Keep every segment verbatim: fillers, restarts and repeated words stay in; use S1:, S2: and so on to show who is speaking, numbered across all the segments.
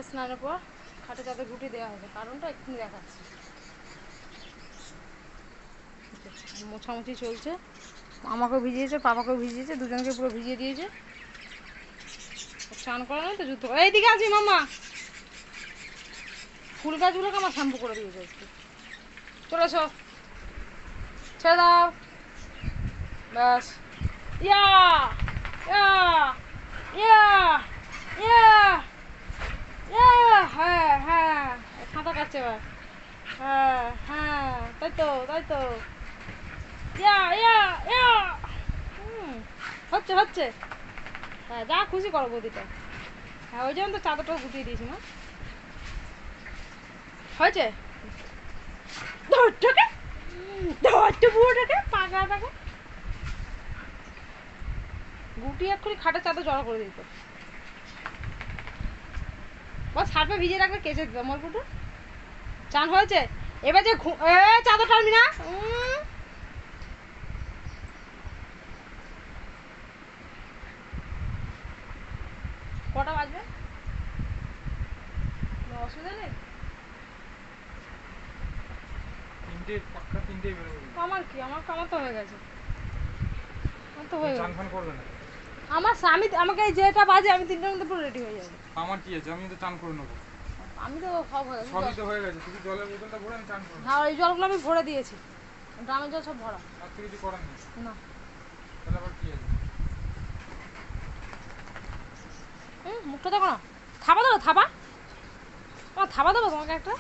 S1: স্নানের পর খাটে চাদর গুটি দেওয়া হবে, কারণটা এক্ষুনি দেখাচ্ছি। মোছামুছি চলছে, আমাকেও ভিজিয়েছে পাপাকেও ভিজিয়েছে, দুজনকে পুরো ভিজিয়ে দিয়েছে। স্নান করা নয় তো জুতো, এইদিকে আছি মাম্মা। ফুল গাছগুলোকে আমার শ্যাম্পু করে দিয়েছে একটু। চলে এসো, ছেড়ে দাও, ব্যাস। ইয়া ইয়া ইয়া ইয়া ইয়া হ্যাঁ হ্যাঁ, সাঁতার কাটছে এবার। হ্যাঁ হ্যাঁ, তাই তো তাই তো। ইয়া ইয়া ইয়া হুম, হচ্ছে হচ্ছে। হ্যাঁ, যা খুশি করো বৌদিটা। হ্যাঁ, ওই জন্য তো চাদরটা গুটিয়ে দিয়েছি না। হয়েছে, ধরটাকে ধরতে পুরোটাকে পাগলাটাকে গুটি এক্ষুনি খাটের চাদর জড়ো করে দিত। বস সার্ফে ভিজিয়ে রাখলে কেচে দিতাম ওর পুটু। চান হয়েছে, এবার যে এ চাদর টানবি না। কটা বাজবে? অসুবিধা নেই,
S2: তিনটে পাক্কা তিনটে বেরোবে।
S1: আমার কি, আমার কামার তো হয়ে গেছে, আমার তো হয়ে গেছে।
S2: চান ফান করবে না?
S1: আমার স্বামী আমাকে এই যেটা বাজে আমি তিনটার মধ্যে পুরো রেডি হয়ে যাবো।
S2: আমার কি আছে, আমি তো চান করে নেবো।
S1: আমি তো সব হয়ে গেছে,
S2: সবই তো হয়ে গেছে, শুধু জলের বোতলটা ভরে আমি চান করে নেবো।
S1: হ্যাঁ, এই জলগুলো আমি ভরে দিয়েছি, ড্রামের জল সব ভরা।
S2: আর তো কিছু করার নেই
S1: না,
S2: তাহলে আবার কি আছে?
S1: হুম, মুখটা দেখো না, থাবা দেবো থাবা, তোমার থাবা দেবো তোমাকে একটা।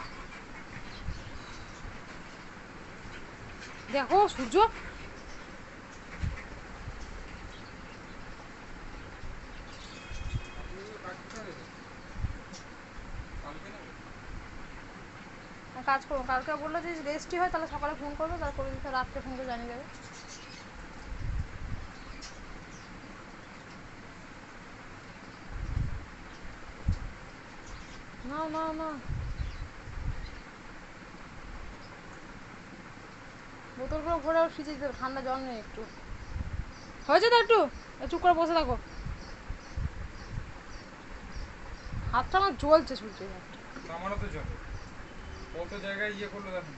S1: দেখো সূর্য, কাজ করবো। কালকে বললো যে রেস্টই হয় তাহলে সকালে ফোন করবে, তার করে দিতে রাত্রে ফোন করে জানিয়ে দেবে। না না না, বোতলগুলো ভরে ফ্রিজে দিতে হবে, ঠান্ডা জল নেই একটু। হয়েছে তো একটু, চুপ করে বসে থাকো। হাতটা আমার জ্বলছে সূর্য,
S2: আমারও তো জল কত জায়গায় ইয়ে করলো দেখুন।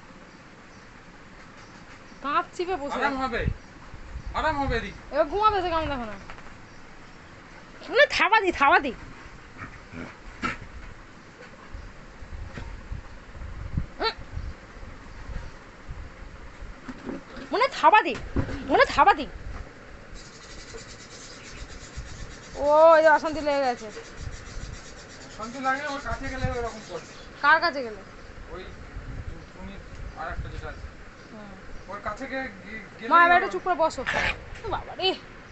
S1: দাঁত চিপে বসে
S2: আরাম হবে, আরাম হবে এদিক।
S1: এবার ঘুমাবে সে কেমন দেখো না, মানে থাবা দি থাবা দি। মনে থাবা দি, মনে থাবা দি। ও এই অশান্তি লেগে গেছে।
S2: শান্তি লাগে ওর কাছে গেলে ওরকম করে।
S1: কার কাছে গেলে?
S2: ওই তুমি আরেকটা যেটা আছে ওর কাছে গিয়ে গেলে
S1: মা এবার একটু চুপ করে বসো। বাবা রে,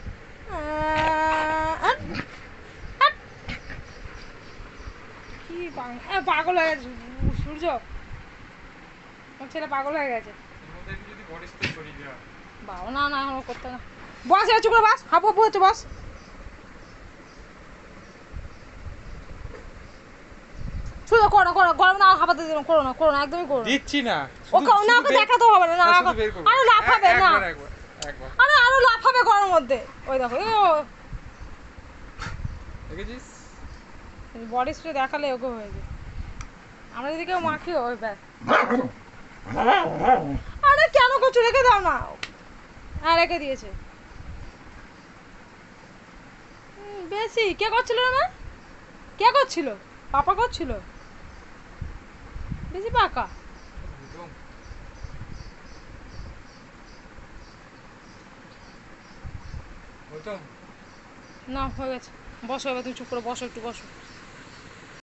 S1: কি পাগল হয়ে গেছে সূর্য, আমার ছেলে পাগল হয়ে গেছে।
S2: যদি বডি স্প্রে করি দেওয়া
S1: বাবা না না, এখন করতে না। বস এবার চুপ করে বস, হাবু হাবু হচ্ছে বস। শুধু করো করো, গরম না হাবাতে দিলাম, করো না করো না, একদমই করো
S2: দিচ্ছি না।
S1: ওকে না, ওকে দেখাতে হবে না, আরো লাফাবে না, আরে আরো লাফাবে গরমের মধ্যে। ওই দেখো
S2: দেখেছিস,
S1: বডি স্প্রে দেখালে ওকে হয়ে যায়। আমরা যদি কেউ মাখি ওই ব্যাস। আরে কেন করছো, রেখে দাও না। হ্যাঁ রেখে দিয়েছে। বেশি কে করছিল না, কে করছিল? পাপা করছিল বেশি পাকা। না হয়ে গেছে, বসো এবার, তুমি চুপ করে বসো, একটু বসো।